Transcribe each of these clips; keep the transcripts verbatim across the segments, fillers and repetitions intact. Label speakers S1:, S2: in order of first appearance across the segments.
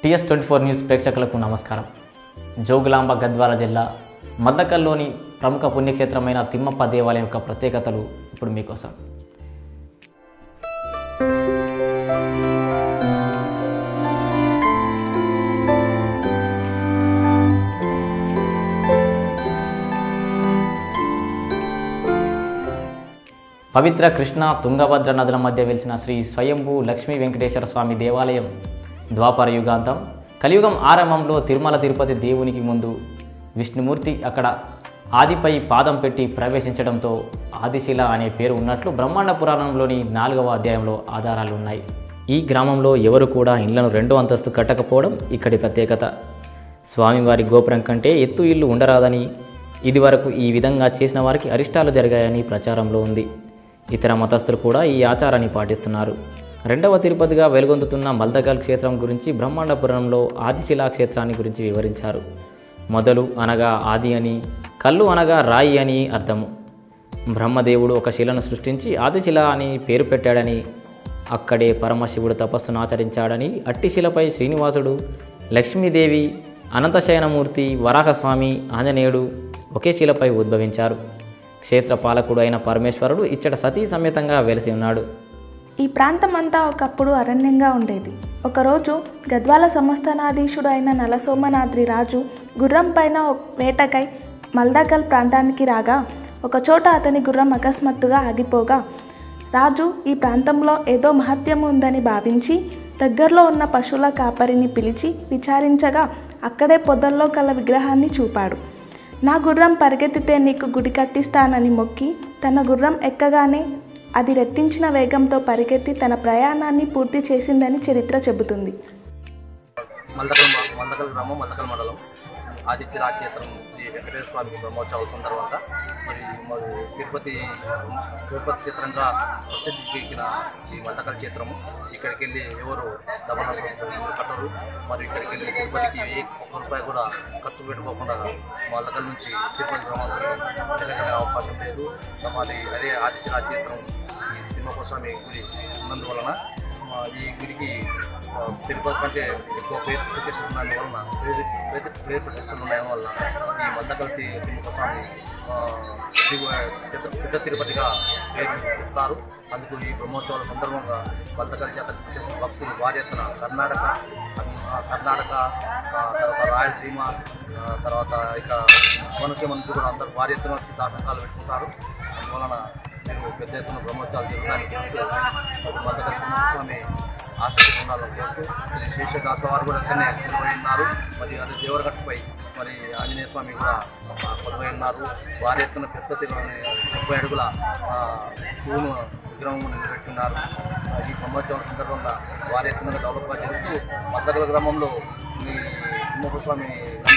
S1: TS twenty four news ప్రేక్షకులకు నమస్కారం. జోగులాంబ గద్వాల జిల్లా మద్దకల్లోని ప్రముఖ పుణ్యక్షేత్రమైన తిమ్మప్ప దేవాలయం యొక్క ప్రత్యేకతలు ఇప్పుడు మీకోసం. పవిత్ర కృష్ణ తుంగభద్ర నదుల మధ్య వెలిసిన శ్రీ స్వయంభూ లక్ష్మీ వెంకటేశ్వర స్వామి దేవాలయం ద్వాపర యుగాంతం కలియుగం ఆరంభంలో తిరుమల తిరుపతి దేవునికి ముందు విష్ణుమూర్తి అక్కడ ఆదిపై పాదం పెట్టి ప్రవేశించడంతో ఆదిశిల అనే పేరు ఉన్నట్లు బ్రహ్మాండ పురాణంలోని నాలుగవ అధ్యాయంలో ఆధారాలు ఉన్నాయి. ఈ గ్రామంలో ఎవరు కూడా ఇళ్లను రెండో అంతస్తు కట్టకపోవడం ఇక్కడి ప్రత్యేకత. స్వామివారి గోపురం కంటే ఎత్తు ఇల్లు ఉండరాదని, ఇది వరకు ఈ విధంగా చేసిన వారికి అరిష్టాలు జరిగాయని ప్రచారంలో ఉంది. ఇతర మతస్థులు కూడా ఈ ఆచారాన్ని పాటిస్తున్నారు. రెండవ తిరుపతిగా వెలుగొందుతున్న మల్దకల్ క్షేత్రం గురించి బ్రహ్మాండ పురాణంలో ఆదిశిలా క్షేత్రాన్ని గురించి వివరించారు. మొదలు అనగా ఆది అని, కళ్ళు అనగా రాయి అని అర్థము. బ్రహ్మదేవుడు ఒక శిలను సృష్టించి ఆదిశిల అని పేరు పెట్టాడని, అక్కడే పరమశివుడు తపస్సును ఆచరించాడని, అట్టి శిలపై శ్రీనివాసుడు, లక్ష్మీదేవి, అనంతశయనమూర్తి, వరాహస్వామి, ఆంజనేయుడు ఒకే శిలపై ఉద్భవించారు. క్షేత్ర పాలకుడు అయిన పరమేశ్వరుడు ఇచ్చట సతీ సమేతంగా వెలిసి ఉన్నాడు.
S2: ఈ ప్రాంతం అంతా ఒకప్పుడు అరణ్యంగా ఉండేది. ఒకరోజు గద్వాల సంస్థానాధీశుడు అయిన నలసోమనాద్రి రాజు గుర్రం పైన వేటకై మల్దకల్ ప్రాంతానికి రాగా ఒకచోట అతని గుర్రం అకస్మాత్తుగా ఆగిపోగా రాజు ఈ ప్రాంతంలో ఏదో మహత్యం ఉందని భావించి దగ్గరలో ఉన్న పశువుల కాపరిని పిలిచి విచారించగా అక్కడే పొదల్లో కల విగ్రహాన్ని చూపాడు. నా గుర్రం పరిగెత్తితే నీకు గుడి కట్టిస్తానని మొక్కి తన గుర్రం ఎక్కగానే అది రెట్టించిన వేగంతో పరిగెత్తి తన ప్రయాణాన్ని పూర్తి చేసిందని చరిత్ర చెబుతుంది.
S3: మల్దకల్ మల్దకల్ గ్రామం, మల్దకల్ మండలం, ఆదిత్య రాక్షేత్రం శ్రీ వెంకటేశ్వర స్వామి బ్రహ్మోత్సవాల సందర్భంగా మరి మరి తిరుపతి తిరుపతి క్షేత్రంగా ప్రసిద్ధికెక్కిన ఈ మల్దకల్ క్షేత్రము. ఇక్కడికి వెళ్ళి ఎవరు దమనాలు కట్టరు. మరి ఇక్కడికి వెళ్ళి తిరుపతికి ఏ ఒక్క రూపాయి కూడా ఖర్చు పెట్టుకోకుండా మల్దకల్ నుంచి తిరుపతి గ్రామానికి వెళ్ళగలే అవకాశం లేదు. మరి అదే ఆదిత్య రాక్షేత్రం ఈ తిమ్మప్ప స్వామి గుడి ఉన్నందువలన ఈ గుడికి తిరుపతి కంటే ఎక్కువ పేరు ప్రతిష్టలు ఉన్నందువలన పేరు పేరు ప్రతిష్టలు ఉండడం వల్ల ఈ మద్దకల్ తిమ్మప్ప స్వామి పెద్ద తిరుపతిగా పేరు చెప్తారు. అందుకు ఈ బ్రహ్మోత్సవాల సందర్భంగా మద్దకల్ జాతర చేసిన భక్తులు భారీ ఎత్తున కర్ణాటక కర్ణాటక తర్వాత రాయలసీమ తర్వాత ఇక కోనసీమ నుంచి కూడా అందరూ భారీ ఎత్తున వచ్చి దాసంకాలు పెట్టుకుంటారు. అందువలన మీరు పెద్ద ఎత్తున బ్రహ్మోత్సవాలు జరగడానికి మద్దకల్ స్వామి ఆసక్తి ఉండాలని కోరుతూ శేషదాస వారు కూడా ఇక్కడనే నిలబడి ఉన్నారు. మరి అదే దేవరగట్టుపై మరి ఆంజనేయ స్వామి కూడా కొలువై ఉన్నారు. వారి ఎత్తున పెద్ద ముప్పై అడుగుల శివును విగ్రహం నిలబెట్టున్నారు. ఈ బ్రహ్మోత్సవం సందర్భంగా వారి ఎత్తున డెవలప్గా చేస్తూ మద్దకల్ గ్రామంలో ఈ తిమ్మప్ప స్వామి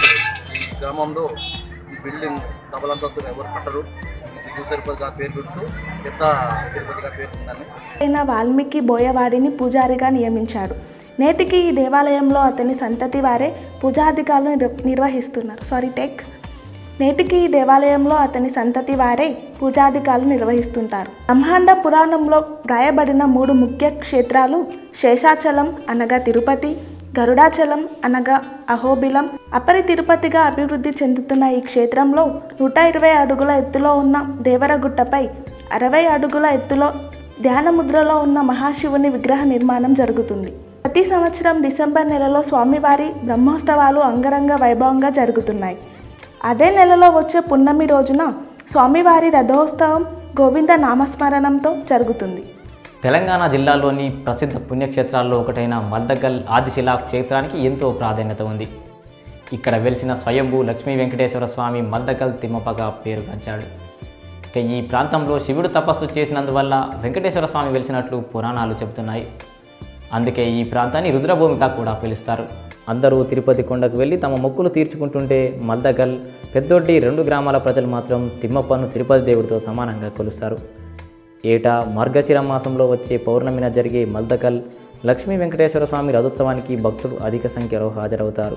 S3: ఈ గ్రామంలో ఈ బిల్డింగ్ డబల్ అంతస్తుగా ఎవరు కట్టరు. తిరుపతిగా పేరు పెడుతూ పెద్ద తిరుపతిగా పేరుందని
S2: ఆయన వాల్మీకి బోయవాడిని పూజారిగా నియమించాడు. నేటికి ఈ దేవాలయంలో అతని సంతతి వారే పూజాధికారులు నిర్వహిస్తున్నారు సారీ టెక్ నేటికి ఈ దేవాలయంలో అతని సంతతి వారే పూజాధికారులు నిర్వహిస్తుంటారు. బ్రహ్మాండ పురాణంలో వ్రాయబడిన మూడు ముఖ్య క్షేత్రాలు శేషాచలం అనగా తిరుపతి, గరుడాచలం అనగా అహోబిలం. అపరి తిరుపతిగా అభివృద్ధి చెందుతున్న ఈ క్షేత్రంలో నూట ఇరవై అడుగుల ఎత్తులో ఉన్న దేవరగుట్టపై అరవై అడుగుల ఎత్తులో ధ్యానముద్రలో ఉన్న మహాశివుని విగ్రహ నిర్మాణం జరుగుతుంది. ప్రతి సంవత్సరం డిసెంబర్ నెలలో స్వామివారి బ్రహ్మోత్సవాలు అంగరంగ వైభవంగా జరుగుతున్నాయి. అదే నెలలో వచ్చే పున్నమి రోజున స్వామివారి రథోత్సవం గోవింద నామస్మరణంతో జరుగుతుంది.
S1: తెలంగాణ జిల్లాలోని ప్రసిద్ధ పుణ్యక్షేత్రాల్లో ఒకటైన మల్దకల్ ఆదిశిలా క్షేత్రానికి ఎంతో ప్రాధాన్యత ఉంది. ఇక్కడ వెలిసిన స్వయంభూ లక్ష్మీ వెంకటేశ్వర స్వామి మల్దకల్ తిమ్మప్పగా పేరుగాంచాడు. ఇక ఈ ప్రాంతంలో శివుడు తపస్సు చేసినందువల్ల వెంకటేశ్వర స్వామి వెలిసినట్లు పురాణాలు చెబుతున్నాయి. అందుకే ఈ ప్రాంతాన్ని రుద్రభూమిగా కూడా పిలుస్తారు. అందరూ తిరుపతి కొండకు వెళ్ళి తమ మొక్కులు తీర్చుకుంటుంటే మల్దకల్, పెద్దొడ్డి రెండు గ్రామాల ప్రజలు మాత్రం తిమ్మప్పను తిరుపతి దేవుడితో సమానంగా కొలుస్తారు. ఏటా మార్గశిర మాసంలో వచ్చే పౌర్ణమిన జరిగే మల్దకల్ లక్ష్మీ వెంకటేశ్వర స్వామి రథోత్సవానికి భక్తులు అధిక సంఖ్యలో హాజరవుతారు.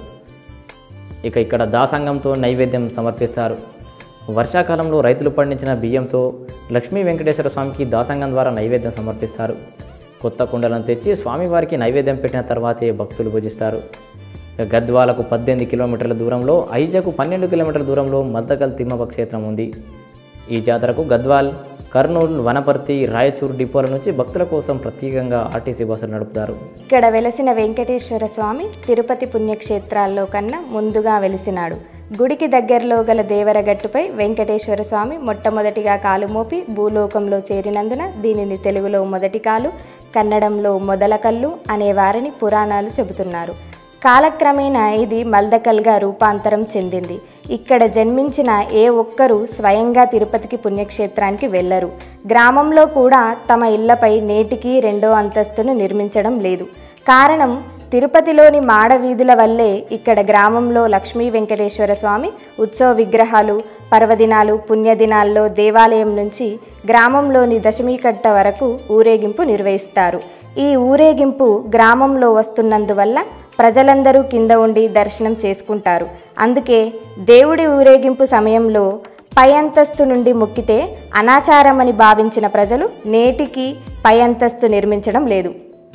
S1: ఇక ఇక్కడ దాసంగంతో నైవేద్యం సమర్పిస్తారు. వర్షాకాలంలో రైతులు పండించిన బియ్యంతో లక్ష్మీ వెంకటేశ్వర స్వామికి దాసంగం ద్వారా నైవేద్యం సమర్పిస్తారు. కొత్త కుండలను తెచ్చి స్వామివారికి నైవేద్యం పెట్టిన తర్వాతే భక్తులు భుజిస్తారు. గద్వాలకు పద్దెనిమిది కిలోమీటర్ల దూరంలో, ఐజకు పన్నెండు కిలోమీటర్ల దూరంలో మల్దకల్ తిమ్మప్ప క్షేత్రం ఉంది. ఈ జాతరకు గద్వాల్, కర్నూలు, వనపర్తి, రాయచూరు డిపోల నుంచి భక్తుల కోసం ప్రత్యేకంగా ఆర్టీసీ బస్సులు నడుపుతారు.
S4: ఇక్కడ వెలసిన వెంకటేశ్వర స్వామి తిరుపతి పుణ్యక్షేత్రాల్లో కన్నా ముందుగా వెలిసినాడు. గుడికి దగ్గరలో గల దేవరగట్టుపై వెంకటేశ్వర స్వామి మొట్టమొదటిగా కాలు మోపి భూలోకంలో చేరినందున దీనిని తెలుగులో మొదటి కాలు, కన్నడంలో మొదలకల్లు అనేవారని పురాణాలు చెబుతున్నారు. కాలక్రమేణా ఇది మల్దకల్గా రూపాంతరం చెందింది. ఇక్కడ జన్మించిన ఏ ఒక్కరూ స్వయంగా తిరుపతికి పుణ్యక్షేత్రానికి వెళ్ళరు. గ్రామంలో కూడా తమ ఇళ్లపై నేటికి రెండో అంతస్తును నిర్మించడం లేదు. కారణం తిరుపతిలోని మాడ వీధుల వల్లే ఇక్కడ గ్రామంలో లక్ష్మీ వెంకటేశ్వర స్వామి ఉత్సవ విగ్రహాలు, పర్వదినాలు, పుణ్యదినాల్లో దేవాలయం నుంచి గ్రామంలోని దశమీకట్ట వరకు ఊరేగింపు నిర్వహిస్తారు. ఈ ఊరేగింపు గ్రామంలో వస్తున్నందువల్ల ప్రజలందరూ కింద ఉండి దర్శనం చేసుకుంటారు. అందుకే దేవుడి ఊరేగింపు సమయంలో పై అంతస్తు నుండి మొక్కితే అనాచారమని భావించిన ప్రజలు నేటికి పై అంతస్తు నిర్మించడం లేదు.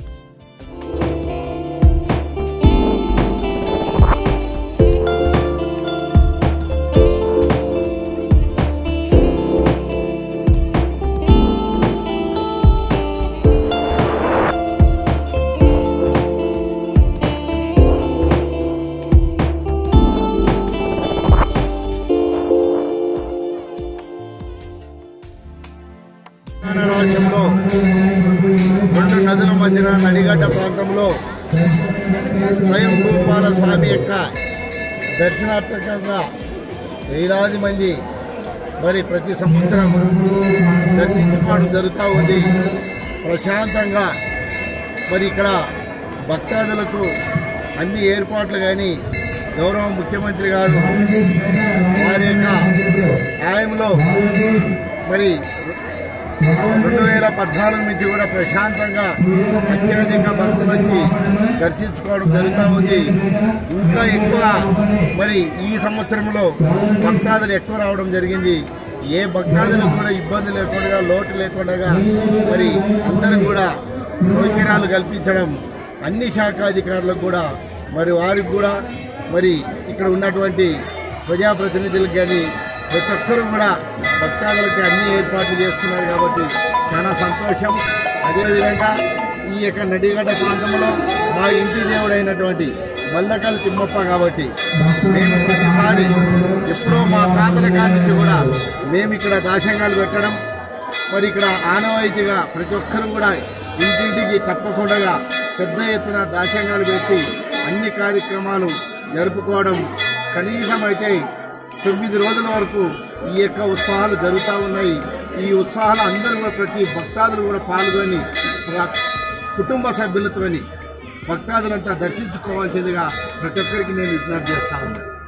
S5: రాష్ట్రంలో రెండు నదుల మధ్యన నడిగడ్డ ప్రాంతంలో స్వయం భూపాల స్వామి యొక్క దర్శనార్థకంగా వేలాది మంది మరి ప్రతి సంవత్సరం దర్శించుకోవడం జరుగుతూ ఉంది. ప్రశాంతంగా మరి ఇక్కడ భక్తాదులకు అన్ని ఏర్పాట్లు కానీ గౌరవ ముఖ్యమంత్రి గారు వారి యొక్క ఆయనలో మరి రెండు వేల పద్నాలుగు నుంచి కూడా ప్రశాంతంగా అత్యధిక భక్తులు వచ్చి దర్శించుకోవడం జరుగుతూ ఉంది. ఇంకా ఎక్కువ మరి ఈ సంవత్సరంలో భక్తాదులు ఎక్కువ రావడం జరిగింది. ఏ భక్తాదులకు కూడా ఇబ్బంది లేకుండా, లోటు లేకుండా మరి అందరూ కూడా సౌకర్యాలు కల్పించడం, అన్ని శాఖ అధికారులకు కూడా మరి వారికి కూడా మరి ఇక్కడ ఉన్నటువంటి ప్రజాప్రతినిధులకు కానీ ప్రతి ఒక్కరూ కూడా భక్తాదులకి అన్ని ఏర్పాట్లు చేస్తున్నారు కాబట్టి చాలా సంతోషం. అదేవిధంగా ఈ యొక్క నడిగడ్డ ప్రాంతంలో మా ఇంటి దేవుడైనటువంటి మల్దకల్ తిమ్మప్ప కాబట్టి మేము ప్రతిసారి ఎప్పుడో మా తాతల కానించి కూడా మేము ఇక్కడ దాశంగాలు పెట్టడం, మరి ఇక్కడ ఆనవాయితీగా ప్రతి ఒక్కరూ కూడా ఇంటింటికి తప్పకుండా పెద్ద ఎత్తున దాశంగాలు పెట్టి అన్ని కార్యక్రమాలు జరుపుకోవడం, కనీసం అయితే తొమ్మిది రోజుల వరకు ఈ యొక్క ఉత్సవాలు జరుగుతూ ఉన్నాయి. ఈ ఉత్సవాలు అందరూ కూడా ప్రతి భక్తాదులు కూడా పాల్గొని కుటుంబ సభ్యులతోని భక్తాదులంతా దర్శించుకోవాల్సిందిగా ప్రతి ఒక్కరికి నేను విజ్ఞప్తి చేస్తా ఉన్నాను.